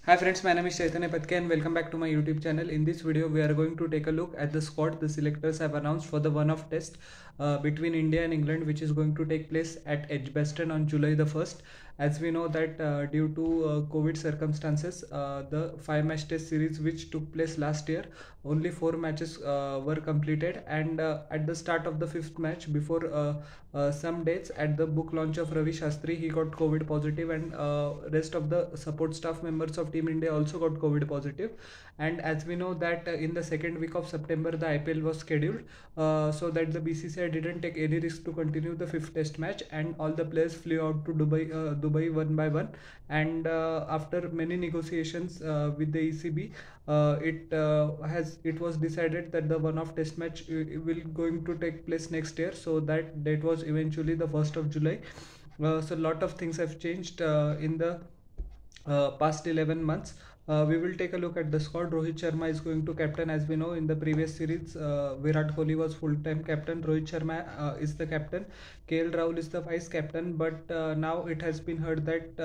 Hi friends, my name is Chaitanya Patke and welcome back to my YouTube channel. In this video, we are going to take a look at the squad the selectors have announced for the one-off test between India and England, which is going to take place at Edgbaston on July the 1st. As we know that due to COVID circumstances, the 5-match test series which took place last year, only 4 matches were completed, and at the start of the 5th match, before some dates at the book launch of Ravi Shastri, he got COVID positive, and rest of the support staff members of Team India also got COVID positive. And as we know that in the second week of September the IPL was scheduled, so that the BCCI didn't take any risk to continue the 5th test match, and all the players flew out to Dubai one by one. And after many negotiations with the ECB, it was decided that the one-off test match will going to take place next year. So that date was eventually the 1st of July. So a lot of things have changed in the past 11 months. We will take a look at the squad. Rohit Sharma is going to captain. As we know, in the previous series, Virat Kohli was full-time captain. Rohit Sharma is the captain. KL Rahul is the vice captain. But now it has been heard that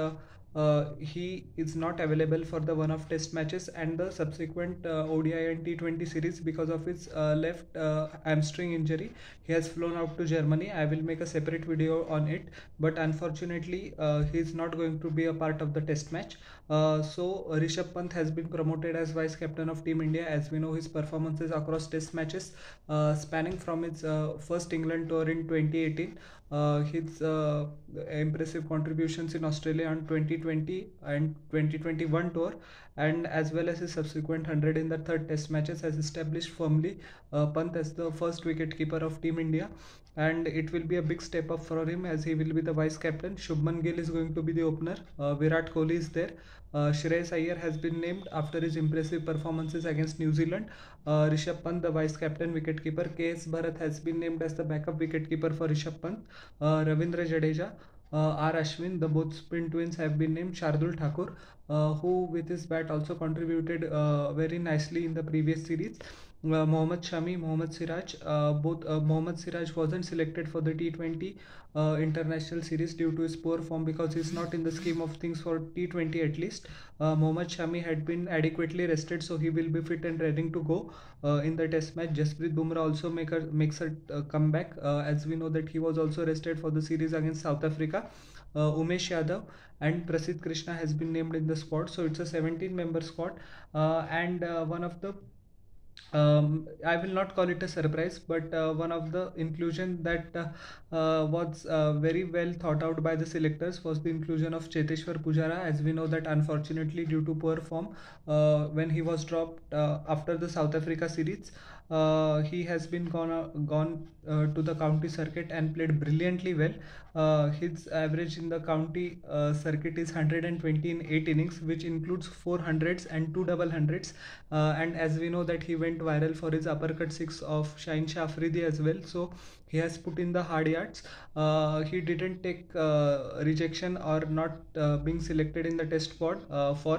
he is not available for the one-off test matches and the subsequent ODI and T20 series because of his left hamstring injury. He has flown out to Germany. I will make a separate video on it, but unfortunately he is not going to be a part of the test match. So Rishabh Pant has been promoted as vice captain of Team India. As we know, his performances across test matches spanning from his first England tour in 2018, his impressive contributions in Australia on 2020 and 2021 tour, and as well as his subsequent 100 in the third test matches, has established firmly Pant as the first wicket keeper of Team India. And it will be a big step up for him as he will be the vice captain. Shubman Gill is going to be the opener. Virat Kohli is there. Shreyas Iyer has been named after his impressive performances against New Zealand. Rishabh Pant, the vice captain wicketkeeper. KS Bharat has been named as the backup wicketkeeper for Rishabh Pant. Ravindra Jadeja, R. Ashwin, the both spin twins have been named. Shardul Thakur, who with his bat also contributed very nicely in the previous series. Mohammad Shami, Mohammad Siraj, both Mohammad Siraj wasn't selected for the T20 international series due to his poor form, because he's not in the scheme of things for T20 at least. Mohammad Shami had been adequately rested, so he will be fit and ready to go in the test match. Jasprit Bumrah also makes a comeback, as we know that he was also rested for the series against South Africa. Umesh Yadav and Prasidh Krishna has been named in the squad, so it's a 17-member squad, and one of the I will not call it a surprise, but one of the inclusion that was very well thought out by the selectors was the inclusion of Cheteshwar Pujara. As we know that unfortunately due to poor form, when he was dropped after the South Africa series, he has been gone to the county circuit and played brilliantly well. His average in the county circuit is 120 in 8 innings, which includes 400s and 2 double hundreds. And as we know that he went viral for his uppercut six of Shaheen Shah Afridi as well. So he has put in the hard yards. He didn't take rejection or not being selected in the test squad for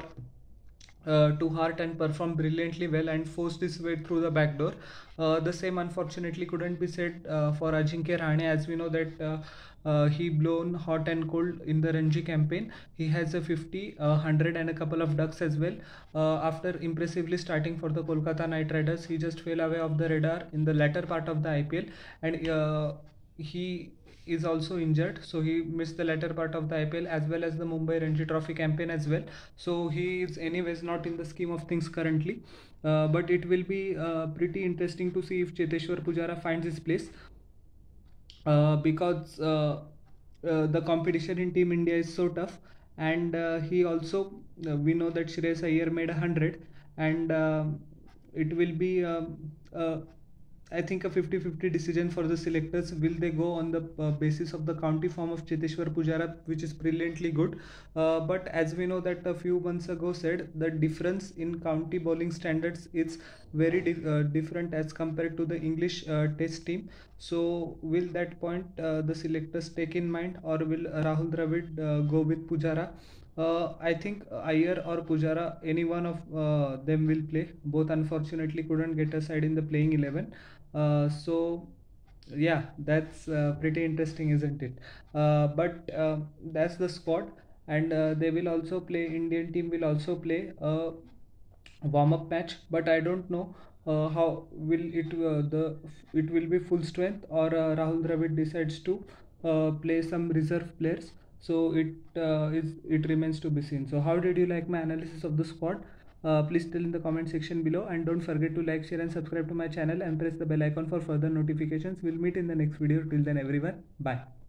to heart and perform brilliantly well and forced his way through the back door. The same unfortunately couldn't be said for Ajinkya Rahane, as we know that he blown hot and cold in the Ranji campaign. He has a 50, 100 and a couple of ducks as well. After impressively starting for the Kolkata Knight Riders, he just fell away off the radar in the latter part of the IPL, and he is also injured, so he missed the latter part of the IPL as well as the Mumbai Ranji Trophy campaign as well. So he is anyways not in the scheme of things currently, but it will be pretty interesting to see if Cheteshwar Pujara finds his place, because the competition in Team India is so tough. And he also we know that Shreyas Iyer made 100, and it will be I think a 50-50 decision for the selectors. Will they go on the basis of the county form of Cheteshwar Pujara, which is brilliantly good, but as we know that a few months ago said, the difference in county bowling standards is very different as compared to the English test team. So will that point the selectors take in mind, or will Rahul Dravid go with Pujara? I think Iyer or Pujara, any one of them will play. Both unfortunately couldn't get a side in the playing 11. So yeah, that's pretty interesting, isn't it? But that's the squad. and they will also play. Indian team will also play a warm up match, but I don't know how will it the it will be full strength, or Rahul Dravid decides to play some reserve players. So it remains to be seen. So how did you like my analysis of the squad? Please tell in the comment section below, and don't forget to like, share and subscribe to my channel, and press the bell icon for further notifications. We'll meet in the next video. Till then everyone, bye.